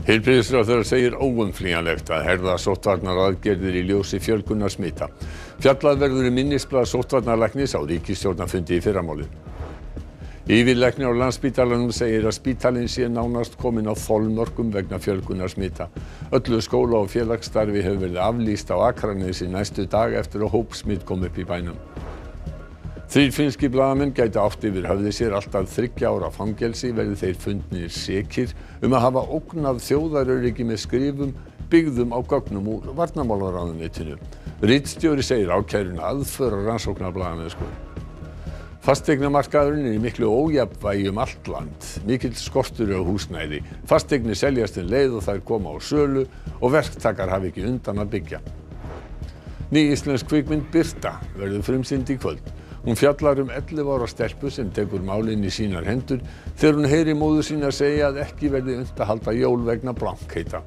Heilbrigðisráðherra segir óumflýjanlegt að herða sóttvarnaaðgerðir í ljósi fjölgunar smita. Fjallað verður í minnisblað sóttvarnalæknis á ríkisstjórnarfundi í fyrramálið. Yfirlæknir á Landspítalanum segir að spítalinn sé nánast kominn á þolmörkum vegna fjölgunar smita. Öllu skóla- og félagsstarfi hefur verið aflýst á Akranesi næstu dag eftir að hópsmit kom upp í bænum. 3 finnskir blaðamenn gætu átt yfir höfði sér allt að 3 ára fangelsi verði þeir fundnir sekir að hafa ógnað þjóðaröryggi með skrifum byggðum á gögnum úr varnarmálaráðuneytinu. Ritstjóri segir ákæruna aðför að rannsóknarblaðamennsku. Fasteignamarkaðurinn í miklu ójafnvægi allt land. Mikill skortur á húsnæði. Fasteignir seljast leið og þær koma á sölu og verktakar hafa ekki undan að byggja. Ný íslensk kvikmynd Birta verður frumsýnd í kvöld. Hún fjallar 11 ára stelpu sem tekur málin í sínar hendur þegar hún heyrir móður sína segja að ekki verði unnt að halda jól vegna blankheita.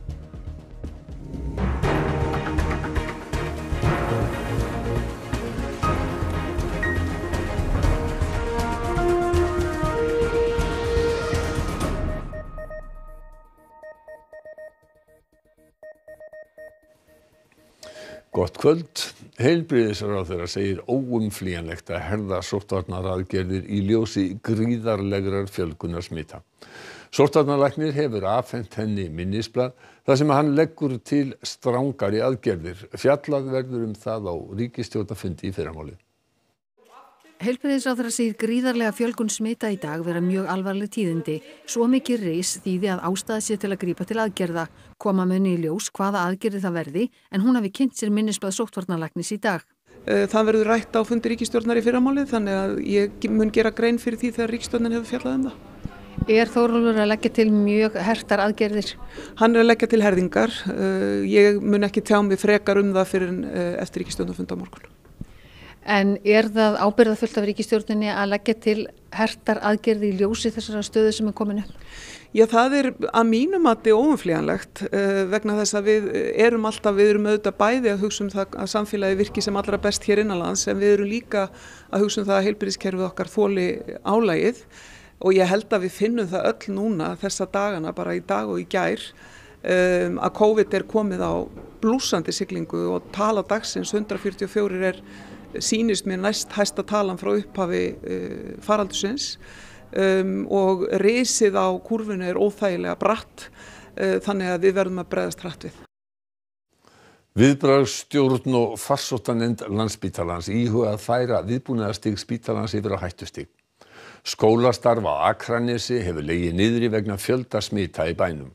Gott kvöld. Heilbrigðisráðherra segir óumflýjanlegt að herða sóttvarnaaðgerðir í ljósi gríðarlegrar fjölgunar smita. Sóttvarnalæknir hefur afhent henni minnisblað þar sem hann leggur til strangari aðgerðir. Fjallað verður það á ríkisstjórnarfundi í fyrramálið. Heilbrigðisráðherra segir gríðarlega fjölgun smita í dag vera mjög alvarleg tíðindi. Svo mikið ris þýði að ástæða sé til að grípa til aðgerða. Koma muni í ljós hvaða aðgerði það verði, en hún hafi kynnt sér minnisblað sóttvarnalæknis í dag. Það verður rætt á fundi ríkisstjórnar í fyrramálið, þannig að ég mun gera grein fyrir því þegar ríkisstjórnin hefur fjallað það. Þórólfur að leggja til mjög hertar aðgerðir? Hann að leggja til herðingar. Ég mun ekki tjá mig frekar það fyrir eftir ríkisstjórnarfund á morgun. En það ábyrgðarfullt af ríkisstjórninni að leggja til hertar aðgerði í ljósi þessara stöðu sem komin upp? Já, það að mínu mati óumflýjanlegt vegna þess að við erum auðvitað bæði að hugsa það að samfélagi virki sem allra best hér innanlands, en við erum líka að hugsa það að heilbrigðiskerfið okkar þoli álagið, og ég held að við finnum það öll núna þessa dagana, bara í dag og í gær, að COVID komið á blússandi siglingu og tala dagsins 144 sýnist mér næst hæsta talan frá upphafi faraldursins. Og risið á kúrfunni óþægilega bratt, þannig að við verðum að bregðast hratt við. Viðbragðsstjórn og farsóttanefnd Landspítalans íhuga að færa viðbúnaðarstig spítalans yfir á hættustig. Skólastarf á Akranesi hefur legið niðri vegna fjölda smita í bænum.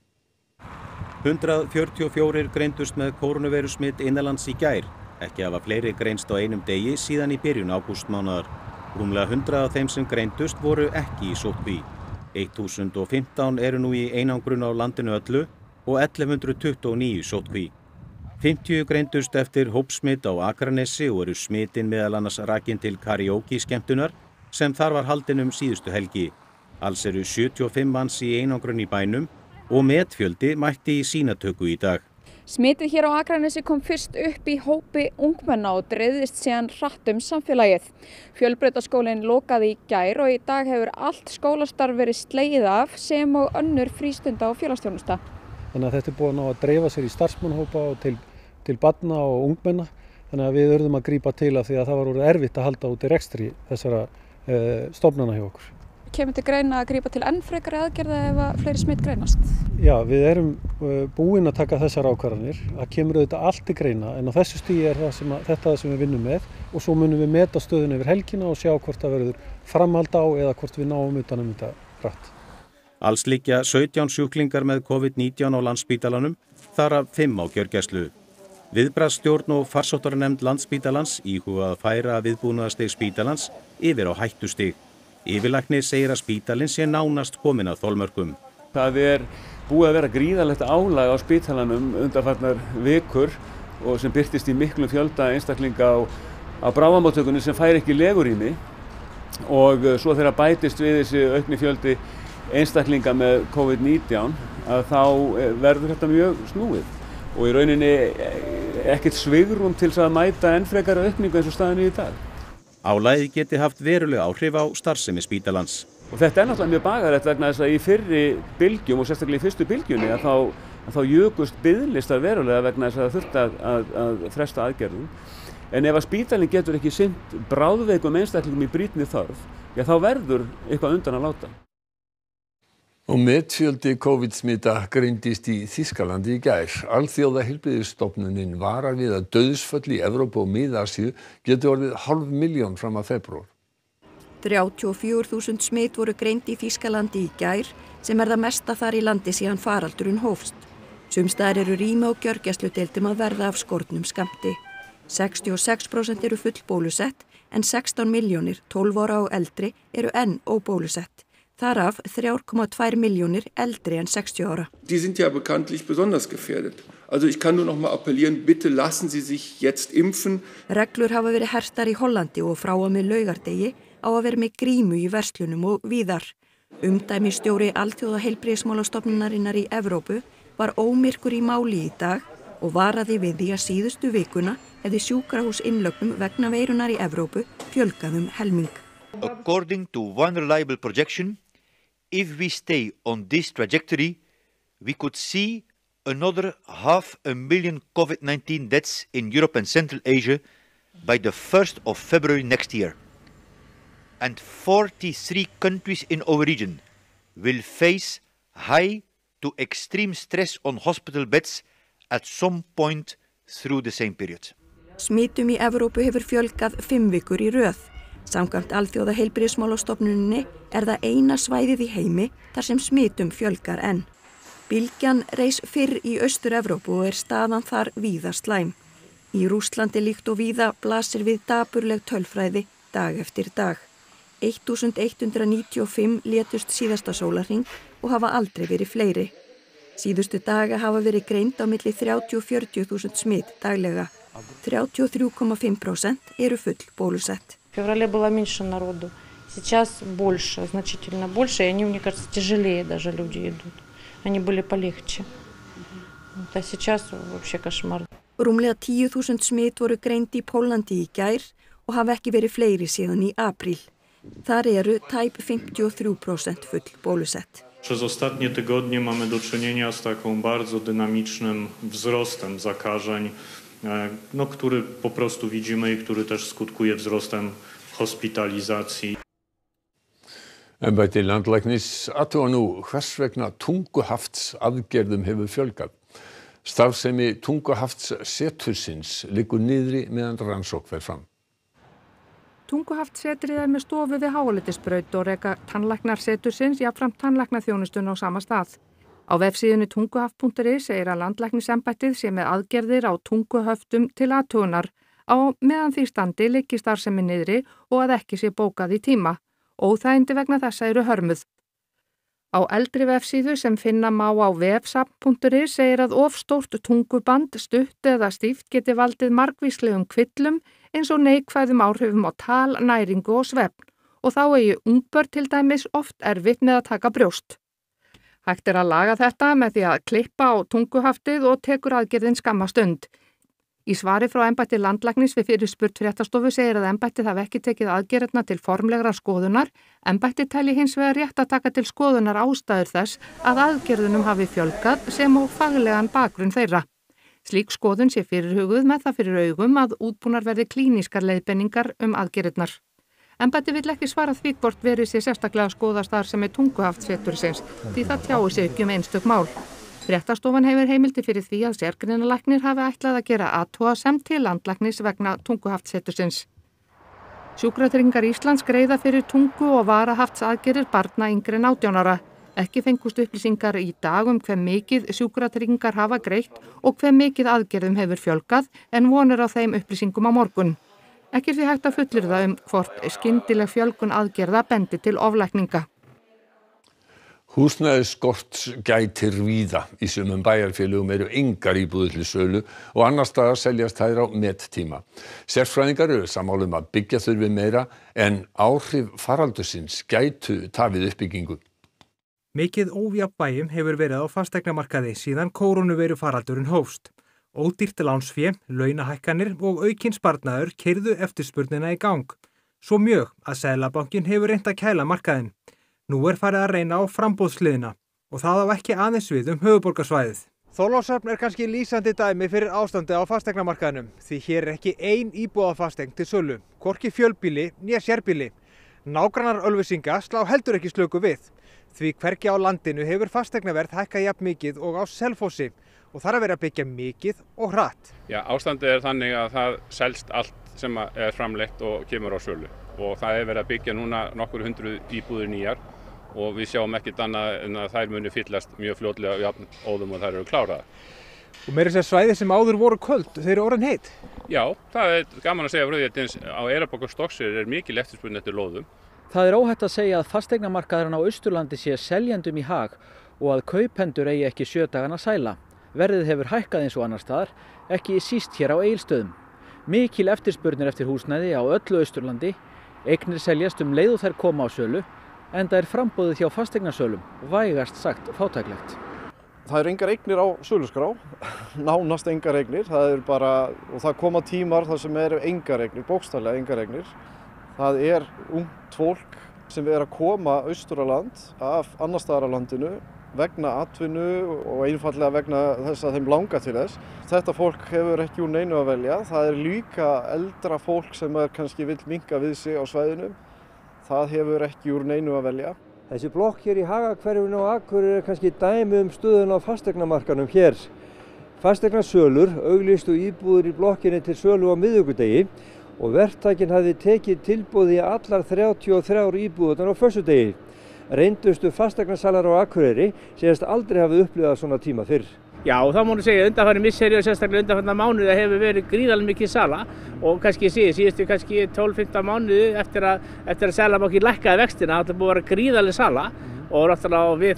144 greindust með kórónuveirusmit innanlands í gær. Ekki hafa fleiri greinst á einum degi síðan í byrjun ágústmánaðar. Rúmlega 100 af þeim sem greindust voru ekki í sóttkví. 1015 eru nú í einangrun á landinu öllu og 1129 í sóttkví. 50 greindust eftir hópsmit á Akranesi og eru smitin meðal annars rakin til karaoke skemmtunar sem þar var haldin síðustu helgi. Alls eru 75 manns í einangrun í bænum og metfjöldi mætti í sýnatöku í dag. Smitið hér á Akranesi kom fyrst upp í hópi ungmenna og dreifðist síðan hratt samfélagið. Fjölbrautaskólinn lokaði í gær og í dag hefur allt skólastarf verið slegið af sem og önnur frístunda og félagsþjónusta. Þannig að þetta búið að dreifa sér í starfsmannahópa og til barna og ungmenna. Þannig að við urðum að grípa til af því að það var orðið erfitt að halda út í rekstri þessara stofnana hjá okkur. Kemur til greina að grípa til enn frekari aðgerða ef fleiri smitt greinast? Já, við erum búin að taka þessar ákvarðanir. Það kemur auðvitað allt til greina, en á þessu stigi þetta sem við vinnum með, og svo munum við meta stöðuna yfir helgina og sjá hvort það verður framhald á eða hvort við náum utan þetta hratt. Alls liggja 17 sjúklingar með COVID-19 á Landspítalanum, þar af 5 á gjörgæslu. Viðbragðsstjórn og farsóttanefnd Landspítalans íhuga að færa viðbúnaðarstig spítalans yfir á hættustig. Yfirlæknir segir að spítalinn sé nánast kominn að þolmörkum. Það búið að vera gríðarlegt álag á spítalanum undanfarnar vikur og sem birtist í miklum fjölda einstaklinga á bráðamóttökunni sem fær ekki legurými, og svo þegar bætist við þessi aukni fjöldi einstaklinga með COVID-19 að þá verður þetta mjög snúið og í rauninni ekkert svigrúm til að mæta enn frekari aukningu eins og staðan í dag. Álagið geti haft veruleg áhrif á starfsemi spítalans. Og þetta náttúrulega mjög bagalegt vegna þess að í fyrri bylgjum og sérstaklega í fyrstu bylgjunni að þá jukust biðlistar verulega vegna þess að það þurfti að fresta aðgerðum. En ef að spítalinn getur ekki sinnt bráðveikum einstaklingum í brýnni þörf, þá verður eitthvað undan að láta. Og metfjöldi COVID-smita greindist í Þýskalandi í gær. Alþjóðaheilbrigðisstofnunin varar við að dauðsföll í Evrópu og Mið-Asíu geti orðið 500.000 fram að febrúar. 34.000 smit voru greind í Þýskalandi í gær, sem það mesta þar í landi síðan faraldurinn hófst. Sums staðar eru rými á gjörgæsludeildum að verða af skornum skammti. 66% eru fullbólusett, en 16 milljónir 12 ára og eldri eru enn óbólusett. Þaraf 3,2 milljónir eldri en 60 ára. Die sind ja bekanntlich besonders gefährdet. Also ich kann nur noch mal appellieren, bitte lassen Sie sich jetzt impfen. Reglur hafa verið hertar í Hollandi og frá og með laugardegi á að vera með grímu í verslunum og víðar. Umdæmisstjóri Alþjóðaheilbrigðismálastofnunarinnar í Evrópu var ómyrkur í máli í dag og varaði við því að síðustu vikuna hefði sjúkrahúsinnlögnum vegna veirunar í Evrópu fjölgað helming. According to one reliable projection, if we stay on this trajectory, we could see another 500,000 COVID-19 deaths in Europe and Central Asia by the 1st of February next year. And 43 countries in our region will face high to extreme stress on hospital beds at some point through the same period. Smitum í Evrópu hefur fjölgað 5 vikur í röð. Samkvæmt Alþjóðaheilbrigðismálastofnuninni það eina svæðið í heimi þar sem smitum fjölgar enn. Bylgjan reis fyrr í Austur-Evrópu og staðan þar víða slæm. Í Rússlandi líkt og víða blasir við dapurleg tölfræði dag eftir dag. 1195 létust síðasta sólarhring og hafa aldrei verið fleiri. Síðustu daga hafa verið greind á milli 30 og 40.000 smit daglega. 33,5% eru full bólusett. В феврале было меньше народу. Сейчас больше, значительно больше, и они, мне кажется, тяжелее даже люди идут. Они были полегче. А сейчас вообще кошмар. Rúmlega 10.000 smit voru greind í Póllandi í gær og hafa ekki verið fleiri síðan í apríl. Þar eru tæp 53% full bólusett. Przez ostatnie tygodnie mamy do czynienia z taką bardzo dynamicznym wzrostem zakażeń, który po prostu widzimy i który też skutkuje wzrostem hospitalizacji. Embætti landlæknis athuga nú hvers vegna tunguhaftsaðgerðum hefur fjölgað. Starfsemi tunguhaftssetursins liggur niðri meðan rannsókn fer fram. Tunguhaftsetrið með stofu við Háaleitisbraut og reka tannlæknarsetursins jafnframt tannlæknaþjónustuna á sama stað. Á vefsíðunni tunguhaft.is segir að landlæknisembættið sé með aðgerðir á tunguhöftum til athugunar á meðan því standi liggi starfsemi niðri og að ekki sé bókað í tíma. Óþægindi vegna þessa eru hörmuð. Á eldri vefsíðu sem finna má á vefsafn.is segir að of stórt tunguband, stutt eða stíft geti valdið margvíslegum kvillum eins og neikvæðum áhrifum á tal, næringu og svefn og þá eigi ungbörn til dæmis oft erfitt með að taka brjóst. Hægt að laga þetta með því að klippa á tunguhaftið og tekur aðgerðin skamma stund. Í svari frá embætti landlæknis við fyrirspurn Fréttastofu segir að embættið hafi ekki tekið aðgerðina til formlegra skoðunar. Embættið telji hins vegar rétt að taka til skoðunar ástæður þess að aðgerðunum hafi fjölgað sem og faglegan bakgrunn þeirra. Slík skoðun sé fyrirhuguð með það fyrir augum að útbúnar verði klínískar leiðbeiningar aðgerðirnar. Embættið vill ekki svara því hvort verið sé sérstaklega að skoða starfsemi tunguhaftsetursins því það tjái sig ekki einstök mál. Fréttastofan hefur heimildi fyrir því að sérgreinalæknir hafi ætlað að gera athugasemd til landlæknis vegna tunguhaftsetursins. Sjúkratryggingar Íslands greiða fyrir tungu- og varahaftsaðgerðir barna yngri en 18 ára. Ekki fengust upplýsingar í dag hve mikið sjúkratryggingar hafa greitt og hve mikið aðgerðum hefur fjölgað en vonir á þeim upplýsingum á morgun. Ekki því hægt að fullyrða hvort skyndileg fjölgun aðgerða bendi til oflækninga. Húsnæðisskorts gætir víða. Í sumum bæjarfélögum eru engar íbúðir til sölu og annars staðar seljast þær á mettíma. Sérfræðingar eru sammála að byggja þurfi meira en áhrif faraldursins gætu tafið uppbyggingu. Mikið ójafnvægi hefur verið á fasteignamarkaði síðan kórónuveiru faraldurinn hófst. Ódýrt lánsfé, launahækkanir og aukinn sparnaður keyrðu eftirspurnina í gang. Svo mjög að Seðlabankinn hefur reynt að kæla markaðinn. Nú farið að reyna á framboðshliðina og það á ekki aðeins við höfuðborgarsvæðið. Þorlákshöfn kannski lýsandi dæmi fyrir ástandi á fasteignamarkaðinum því hér ekki ein íbúðafasteign til sölu, hvorki fjölbýli né sérbýli. Nágrannar Ölfusinga slá heldur ekki slöku við. Því hvergi á landinu hefur fasteignaverð hækkað jafn mikið og á Selfossi og þar að vera að byggja mikið og hratt. Já, ástandið þannig að það selst allt sem er framleitt og kemur á sölu og það verið að byggja núna nokkur hundruð íbúðir nýjar og við sjáum ekkert annað en að þær muni fyllast mjög fljótlega jafn óðum og þær eru kláraðar. Og meira sér svæði sem áður voru köld, þeir eru orðin heit? Já, það gaman að segja frá því að á Eyrarbakka og Stokkseyri mikil eftirspurn eftir lóðum. Það óhætt að segja að fasteignamarkaðurinn á Austurlandi sé seljendum í hag og að kaupendur eigi ekki 7 dagana sæla. Verðið hefur hækkað eins og annars staðar, ekki síst hér á Egilsstöðum. Mikil eftirspurnir eftir húsnæði á öllu Austurlandi, eignir seljast leið og þær koma á sölu, enda framboðið hjá fasteignasölum vægast sagt fátæklegt. Það engar eignir á söluskrá, nánast engar eignir, og það koma tímar þar sem engar eignir, bókstaflega engar eignir. Það ungt fólk sem að koma austur á land af annars staðar á landinu vegna atvinnu og einfallega vegna þess að þeim langar til þess. Þetta fólk hefur ekki úr neinu að velja. Það líka eldra fólk sem kannski vill minnka við sig á svæðinu. Það hefur ekki úr neinu að velja. Þessi blokk hér í Hagahverfinu á Akureyri kannski dæmi stöðun á fasteignamarkaðnum hér. Fasteignasölur auglýstu íbúðir í blokkinni til sölu á miðvikudegi og verktakinn hafði tekið tilboði í allar 33 íbúðirnar á föstudegi. Reyndustu fasteignasalar á Akureyri segjast aldrei hafa upplifað svona tíma fyrr. Já, það má segja undanfarin misseri og sérstaklega undanfarna mánuði hefur verið gríðarlega mikið sala og kannski síðustu 12-15 mánuði eftir að Seðlabankinn lækkaði vextina, það búið að vera gríðarlega sala og náttúrulega við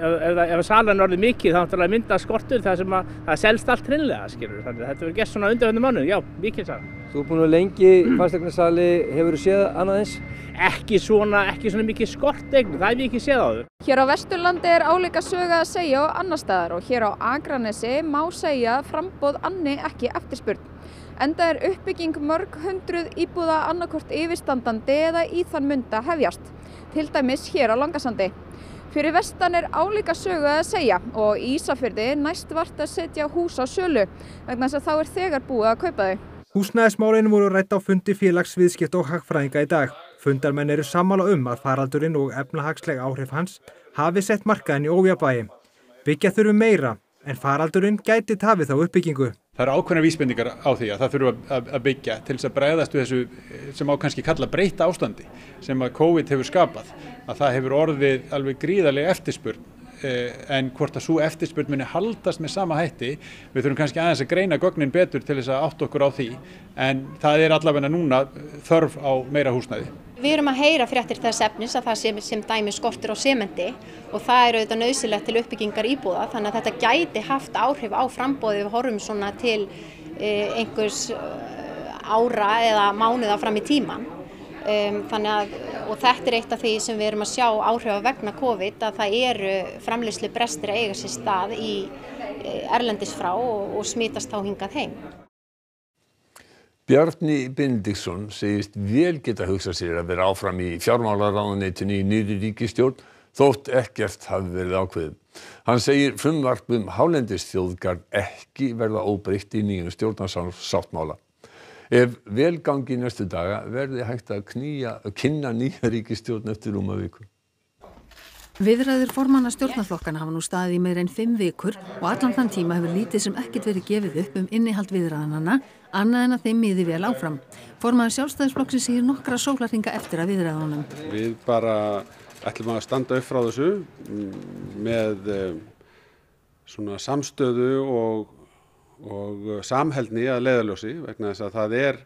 ef salan orðið mikið þá náttúrulega mynda skortur þar sem það selst allt hreinlega, skilur. Þannig að þetta verður gert svona undanfarna mánuði, já, mikið sala. Þú búin að lengi fasteignasali, hefur þú séð annað eins? Ekki svona mikið skorteign, það hef ég ekki séð áður. Hér á Vesturlandi álíka söga að segja og annars staðar og hér á Akranesi má segja framboð anni ekki eftirspurn. Enda uppbygging mörg hundruð íbúða annarkvort yfirstandandi eða í þann mund að hefjast, til dæmis hér á Langasandi. Fyrir vestan álíka sögu að segja og Ísafirði næst vart að setja hús á sölu vegna þess að þá þegar búið að kaupa þau. Húsnæðismálin voru rædd á fundi félags viðskipta og hagfræðinga í dag. Fundarmenn sammála að faraldurinn og efnahagsleg áhrif hans hafi sett markaðinn í ójafnvægi. Byggja þurfi meira, en faraldurinn gæti tafið þá uppbyggingu. Það ákveðnar vísbendingar á því að það þurfi að byggja til þess að bregðast við þessu sem á kannski kalla breytta ástandi sem að COVID hefur skapað. Að það hefur orðið alveg gríðarlega eftirspurn. En hvort að svo eftirspurn muni haldast með sama hætti, við þurfum kannski aðeins að greina gögnin betur til þess að átta okkur á því, en það allavega núna þörf á meira húsnæði. Við erum að heyra fréttir þess efnis að það sé sem dæmi skortur á sementi og það auðvitað nauðsynlegt til uppbyggingar íbúða, þannig að þetta gæti haft áhrif á framboðið við horfum svona til einhvers ára eða mánuða fram í tíman. Og þetta eitt af því sem við erum að sjá áhrifa vegna COVID að það eru framleiðslu brestir að eiga sér stað í erlendis frá og smitast þá hingað heim. Bjarni Benediktsson segist vel geta hugsað sér að vera áfram í fjármálaráðuneytinu í nýrri ríkisstjórn þótt ekkert hafi verið ákveðið. Hann segir frumvarp hálendisþjóðgarð ekki verða óbreytt í nýjum stjórnarsáttmála. Ef vel gangi næstu daga verði hægt að kynna nýja ríkisstjórn eftir rúma viku. Viðræður formanna stjórnarflokkana hafa nú staðið í meira en 5 vikur og allan þann tíma hefur lítið sem ekkert verið gefið upp innihald viðræðanna annað en að þeim miði vel áfram. Formaður Sjálfstæðisflokksins segir nokkra sólarhringa eftir að viðræðunum. Við bara ætlum að standa upp frá þessu með svona samstöðu og samheldni að leiðarljósi vegna þess að það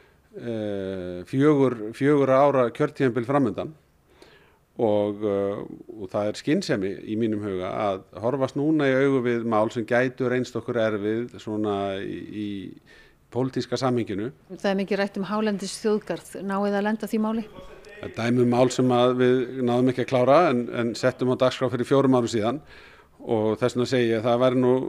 4 ára kjörtímabil framundan og það skynsemi í mínum huga að horfast núna í augu við mál sem gætu reynst okkur erfið svona í pólitíska samhenginu. Það mikið rætt hálendisþjóðgarð, náið að lenda því máli? Dæmi mál sem við náðum ekki að klára en settum á dagskrá fyrir 4 árum síðan og þess vegna segi ég að það væri nú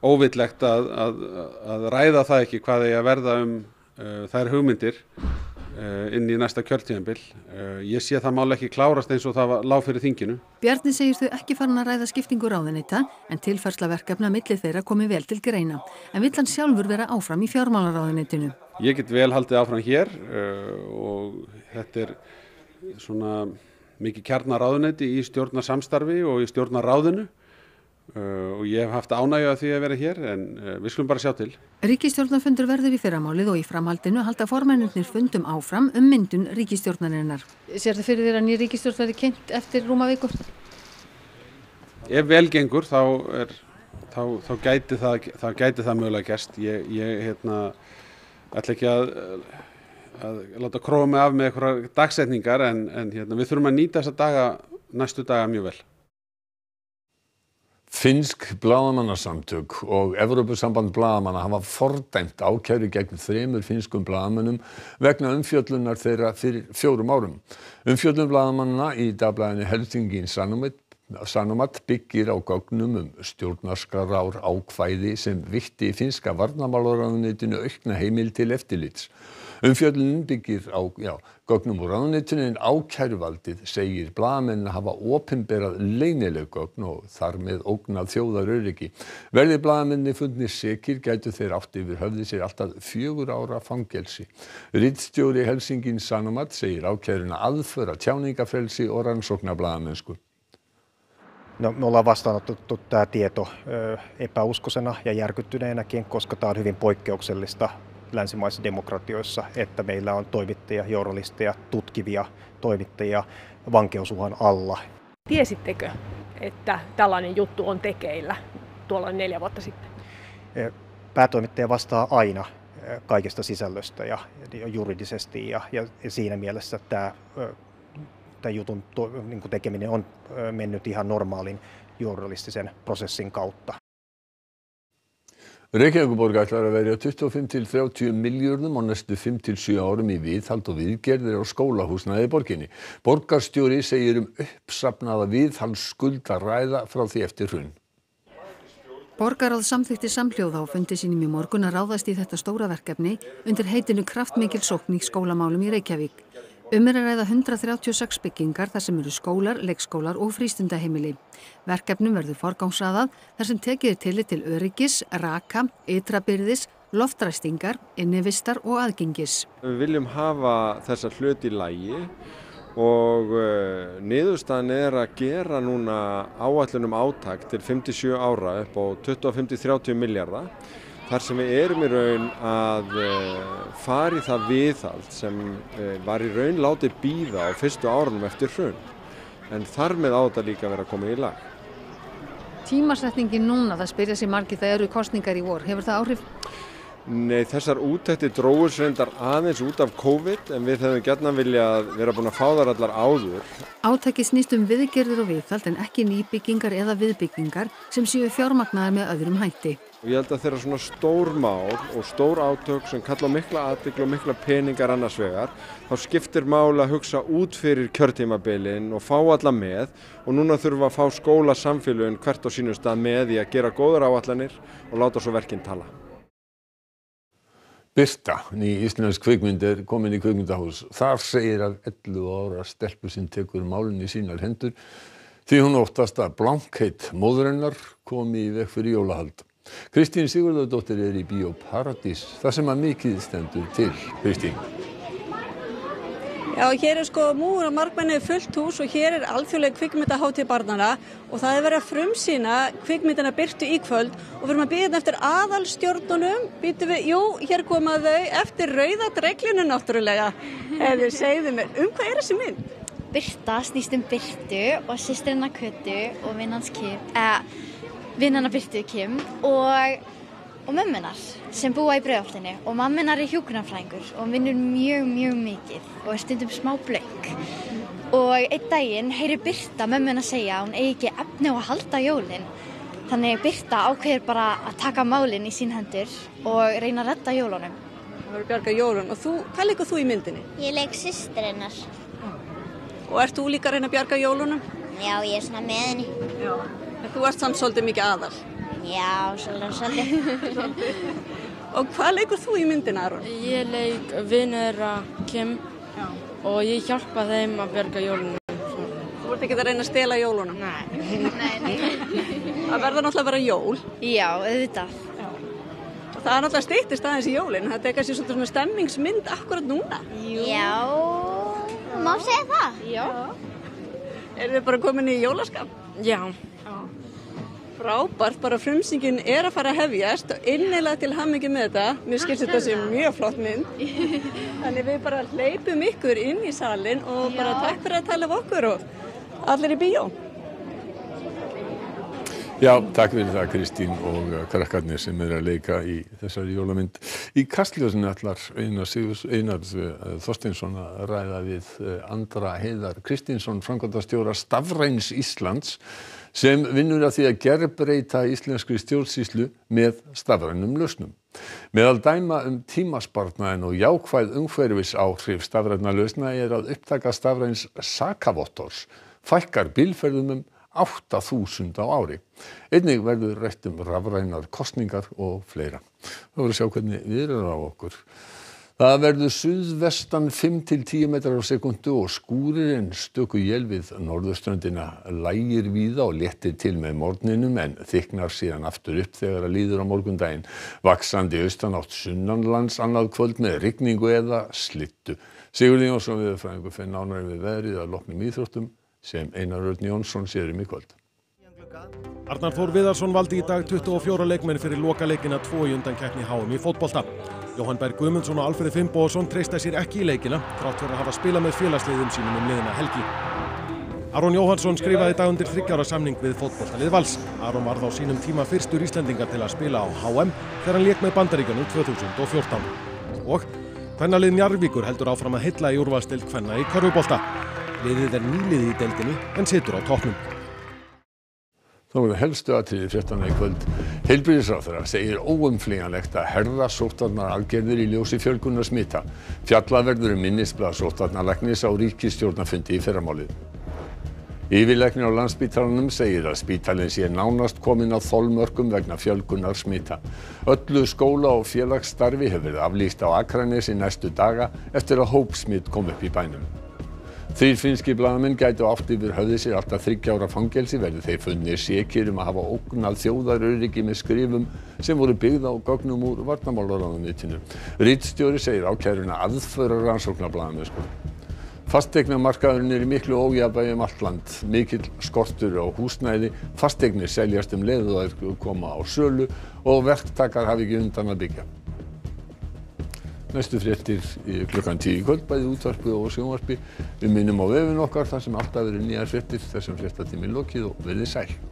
óvillegt að ræða það ekki hvað eigi að verða þær hugmyndir inn í næsta kjörtímabil. Ég sé það mál ekki klárast eins og það lá fyrir þinginu. Bjarni segir þau ekki farin að ræða skiptingu ráðuneyta en tilfærsla verkefna milli þeirra komi vel til greina. En vill hann sjálfur vera áfram í fjármálaráðuneytinu? Ég get vel haldið áfram hér og þetta er svona mikið kjarnaráðuneyti í stjórnarsamstarfi og í stjórnarráðinu. Og ég hef haft ánægju af því að vera hér en við skulum bara sjá til. Ríkisstjórnarfundur verður í fyrramálið og í framhaldinu halda formennirnir fundum áfram myndun ríkisstjórnarinnar. Sérðu fyrir þér að ný ríkisstjórn verði kynnt eftir rúma viku? Ef vel gengur þá gæti það mögulega gerst. Ég ætla ekki að láta króa mig af með einhverjar dagsetningar en við þurfum að nýta þessa næstu daga mjög vel. Finnsk blaðamannasamtök og Evrópusamband blaðamanna hafa fordæmt ákæru gegn 3 finnskum blaðamönnum vegna umfjöllunar þeirra fyrir 4 árum. Umfjöllun blaðamanna í dagblaðinu Helsingin Sanomat byggir á gögnum stjórnarskrár ákvæði sem vitti finnska varnarmálaráðuneytinu aukna heimild til eftirlits. Umfjöllunin byggir á gögnum úr ráðuneytinu en ákæruvaldið segir blaðamenn hafa opinberað leynileg gögn og þar með ógnað þjóðaröryggi. Verði blaðamenni fundnir sekir gætu þeir átt yfir höfði sér allt að 4 ára fangelsi. Ritstjóri Helsingin Sanomat segir ákæruna aðför að tjáningafrelsi og rannsóknarblaðamennsku. No, me ollaan vastaanotettu tämä tieto epäuskoisena ja järkyttyneenäkin, koska tämä on hyvin poikkeuksellista länsimaisissa demokratioissa, että meillä on toimittajia, journalisteja, tutkivia toimittajia vankeusuhan alla. Tiesittekö, että tällainen juttu on tekeillä tuolla 4 vuotta sitten? Päätoimittaja vastaa aina kaikesta sisällöstä ja juridisesti ja siinä mielessä tämä jutun tekeminen on mennyt ihan normaalin journalistisen prosessin kautta. Reykjavíkurborg ætlar að verja 25–30 milljörðum á næstu 5–7 árum í viðhald og viðgerðir á skólahúsnæði í borginni. Borgarstjóri segir uppsafnaða viðhaldsskuld að ræða frá því eftir hrun. Borgarráð samþykkti samhljóða á fundi sínum í morgun að ráðast í þetta stóra verkefni undir heitinu kraftmikil sókn í skólamálum í Reykjavík. Er að ræða 136 byggingar þar sem eru skólar, leikskólar og frístundaheimili. Verkefnum verður forgangsraðað þar sem tekið tillit til öryggis, raka, ytrabyrðis, loftræstingar, innivistar og aðgengis. Við viljum hafa þessa hluti í lagi og niðurstaðan að gera núna áætlun átak til 57 ára upp á 25–30 milljarða. Þar sem við erum í raun að fara í það viðhald sem var í raun látið bíða á fyrstu árunum eftir hrun. En þar með á þetta líka vera komið í lag. Tímasetningin núna, það spyrja sig margir, það eru kosningar í vor. Hefur það áhrif? Nei, þessar úttektir drógust reyndar aðeins út af COVID en við hefðum gjarnan viljað vera búin að fá þar allar áður. Átakið snýst viðgerðir og viðhald en ekki nýbyggingar eða viðbyggingar sem séu fjármagnaðar með öðrum hætti. Ég held að þeirra svona stór mál og stór átök sem kalla á mikla athygli og mikla peningar annars vegar, þá skiptir máli að hugsa út fyrir kjörtímabilin og fá alla með og núna þurfum við að fá skólasamfélögin hvert á sínum stað með í að gera góðar áætlanir og láta svo verkin tala. Birta, ný íslensk kvikmynd komin í kvikmyndahús. Þar segir að 11 ára stelpu sem tekur málin í sínar hendur því hún óttast að blankheit móður hennar komi í veg fyrir jólahald. Kristín Sigurðardóttir í Bíó Paradís, þar sem að mikið stendur til. Kristín. Já, hér múgur og margmenni fullt hús og hér alþjóðleg kvikmyndahátíð barnanna og það verið að frumsýna kvikmyndina Birtu í kvöld og við erum að bíða eftir aðalstjórnunum. Býtum við, jú, hér koma þau eftir rauða dreglinu náttúrulega. Ef þið segðu mér, hvað þessi mynd? Birta snýst Birtu og systrina Kötu og vinnana Birtu Kim og mömmunar sem búa í Breiðholtinu og mammunar hjúkrunarfræðingur og vinnur mjög mikið og stundum smá blökk. Og einn daginn heyrir Birta mömmuna segja að hún eigi ekki efni á að halda jólin. Þannig Birta ákveður bara að taka málin í sín hendur og reyna að redda jólunum. Það verður bjarga jólun og hvað leikur þú í myndinni? Ég leik systur hennar. Og ert þú líka að reyna að bjarga jólunum? Já, ég svona með henni. Já. En þú ert samt svolítið mikið aðal? Já, svolítið. Og hvað leikur þú í myndina, Aron? Ég leik vinur Kim og ég hjálpa þeim að bjarga jólunum. Þú ert ekki að reyna að stela jólunum? Nei. Það verður náttúrulega að vera jól. Já, auðvitað. Og það er náttúrulega styttist aðeins í jólin. Það er kannski svona stemmingsmynd akkurat núna. Já, má segja það. Já. Erum við bara komin í jólaskap? Já. Frábært, bara frumsýningin er að fara að hefjast og innilega til hamingju með þetta. Mér skilst þetta sé mjög flott mynd. Þannig við bara hleypum ykkur inn í salin og bara takk fyrir að tala um okkur og allir í bíó. Já, takk fyrir það Kristín og krakkarnir sem að leika í þessari jólamynd. Í Kastljósinu ætlar Einar Þorsteinsson að ræða við Andra Heiðar Kristinsson, framkvæmdastjóra Stafræns Íslands, sem vinnur að því að gerbreyta íslenskri stjórnsýslu með stafrænum lausnum. Meðal dæma tímasparnaðinn og jákvæð umhverfisáhrif stafrænna lausna er að upptaka stafræns sakavottors fækkar bílferðum 8.000 á ári. Einnig verður rætt rafrænar kosningar og fleira. Það voru að sjá hvernig við erum á okkur. Það verður suðvestan 5 til 10 metrar á sekundu og skúrir en stöku él við norðurströndina, lægir víða og léttir til með morgninum en þykknar síðan aftur upp þegar að líður á morgundaginn. Vaxandi austanátt sunnanlands annað kvöld með rigningu eða slyddu. Sigurður Jónsson veðurfræðingur fer nánar við veðrið að loknum íþróttum sem Einar Örn Jónsson sér í kvöld. Arnar Þór Viðarsson valdi í dag 24 leikmenn fyrir lokaleikina 2 í undankeppni HM í fótbolta. Jóhann Berg Guðmundsson og Alfreð Finnbogason treysta sér ekki í leikina þrátt fyrir að hafa spilað með félagsliðum sínum liðina helgi. Aron Jóhannsson skrifaði í dag undir 3 ára samning við fótboltalið Vals. Aron varð á sínum tíma fyrstur Íslendinga til að spila á HM þegar hann lék með Bandaríkjunum 2014. Og kvennalið Njarðvíkur heldur áfram að heilla í úrvalsdeild kvenna í körfubolta. Liðið er nýliðið í deildinni en situr á toppnum. Þá voru helstu atriði fréttanna í kvöld. Heilbrigðisráðherra segir óumflýjanlegt að herða sóttvarnaaðgerðir í ljósi fjölgunar smita. Fjallað verður minnisblað sóttvarnalæknis á ríkisstjórnarfundi í fyrramálið. Yfirlæknir á Landspítalanum segir að spítalinn sé nánast kominn að þolmörkum vegna fjölgunar smita. Öllu skóla- og félagsstarfi hefur verið aflýst á Akranesi næstu daga eftir að hópsmit kom upp í bænum. 3 finnskir blaðamenn gætu átt yfir höfði sér allt að 3 ára fangelsi verði þeir funnir sekir að hafa ógnað þjóðaröryggi með skrifum sem voru byggð á gögnum úr varnarmálaráðuneytinu. Ritstjóri segir ákæruna aðföra rannsóknarblaðamennsku. Fasteignamarkaðurinn er í miklu ójafnvægi allt land. Mikill skortur á húsnæði, fasteignir seljast leið og þær koma á sölu og verktakar hafi ekki undan að byggja. Næstu fréttir klukkan 10 í kvöld, bæði útvarpi og sjónvarpi. Við minnum á vefinn okkar þar sem alltaf eru nýjar fréttir, þessum fréttatími lokið og verið sæl.